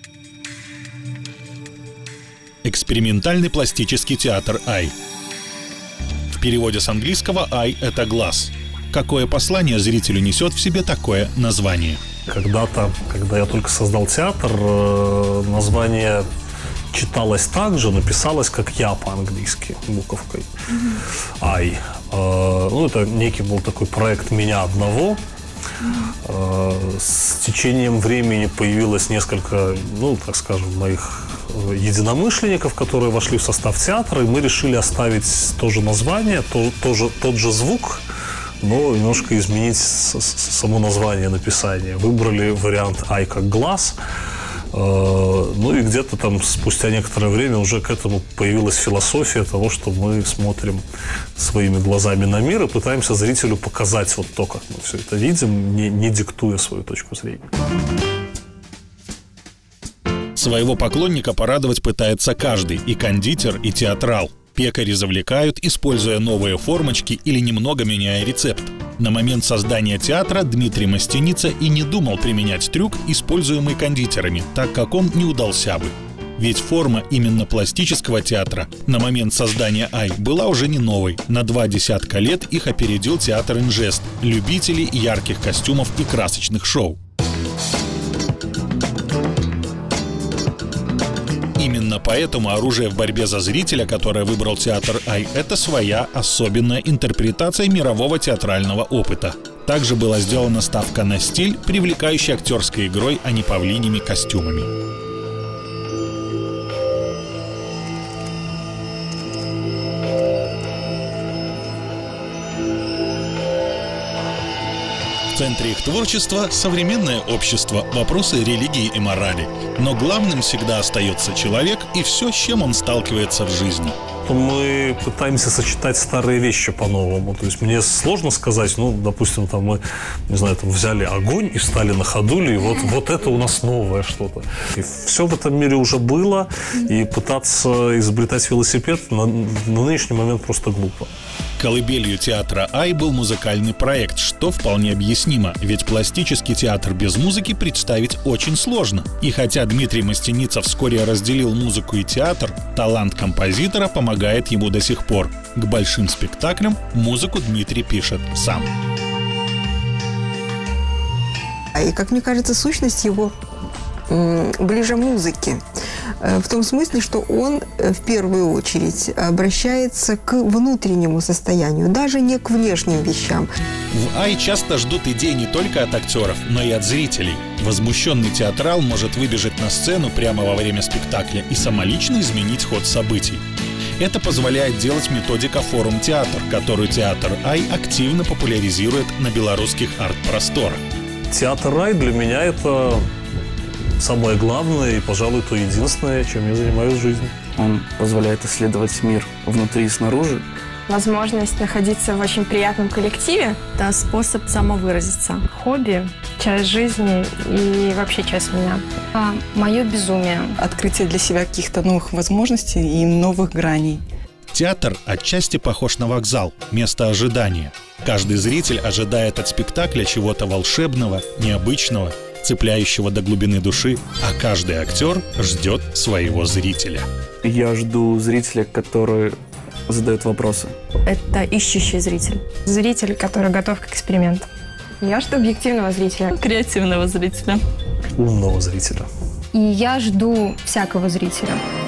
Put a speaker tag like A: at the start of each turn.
A: Экспериментальный пластический театр «Ай». В переводе с английского «Ай» — это глаз. Какое послание зрителю несет в себе такое название?
B: Когда-то, когда я только создал театр, название читалось так же, написалось как «я» по-английски, буковкой «Ай». Ну, это некий был такой проект меня одного. С течением времени появилось несколько, ну, так скажем, моих единомышленников, которые вошли в состав театра, и мы решили оставить то же название, тот же звук, но немножко изменить само название написания. Выбрали вариант «Ай» как «глаз». Ну и где-то там спустя некоторое время уже к этому появилась философия того, что мы смотрим своими глазами на мир и пытаемся зрителю показать вот то, как мы все это видим, не диктуя свою точку зрения.
A: Своего поклонника порадовать пытается каждый, и кондитер, и театрал. Пекари завлекают, используя новые формочки или немного меняя рецепт. На момент создания театра Дмитрий Мастеница и не думал применять трюк, используемый кондитерами, так как он не удался бы. Ведь форма именно пластического театра на момент создания «Ай» была уже не новой. На 20 лет их опередил театр «Инжест», любителей ярких костюмов и красочных шоу. Именно поэтому оружие в борьбе за зрителя, которое выбрал театр «Ай», это своя особенная интерпретация мирового театрального опыта. Также была сделана ставка на стиль, привлекающий актерской игрой, а не павлиньими костюмами. В центре их творчества — современное общество, вопросы религии и морали. Но главным всегда остается человек и все, с чем он сталкивается в жизни.
B: Мы пытаемся сочетать старые вещи по-новому. То есть мне сложно сказать, ну, допустим, там мы, не знаю, там взяли огонь и встали на ходули, и вот это у нас новое что-то. И все в этом мире уже было, и пытаться изобретать велосипед на нынешний момент просто глупо.
A: Колыбелью театра «Ай» был музыкальный проект, что вполне объяснимо, ведь пластический театр без музыки представить очень сложно. И хотя Дмитрий Мастеница вскоре разделил музыку и театр, талант композитора помогает ему до сих пор. К большим спектаклям музыку Дмитрий пишет сам.
C: И, как мне кажется, сущность его ближе музыке. В том смысле, что он в первую очередь обращается к внутреннему состоянию, даже не к внешним вещам.
A: В «Ай» часто ждут идей не только от актеров, но и от зрителей. Возмущенный театрал может выбежать на сцену прямо во время спектакля и самолично изменить ход событий. Это позволяет делать методика «Форум Театр», которую театр «Ай» активно популяризирует на белорусских арт-просторах.
B: Театр «Ай» для меня это самое главное и, пожалуй, то единственное, чем я занимаюсь в жизни.
D: Он позволяет исследовать мир внутри и снаружи.
E: Возможность находиться в очень приятном коллективе – это способ самовыразиться. Хобби, часть жизни и вообще часть меня. Мое безумие.
F: Открытие для себя каких-то новых возможностей и новых граней.
A: Театр отчасти похож на вокзал, место ожидания. Каждый зритель ожидает от спектакля чего-то волшебного, необычного, цепляющего до глубины души, а каждый актер ждет своего зрителя.
D: Я жду зрителя, который задает вопросы.
E: Это ищущий зритель. Зритель, который готов к эксперименту. Я жду объективного зрителя.
F: Креативного зрителя.
B: Умного зрителя.
E: И я жду всякого зрителя.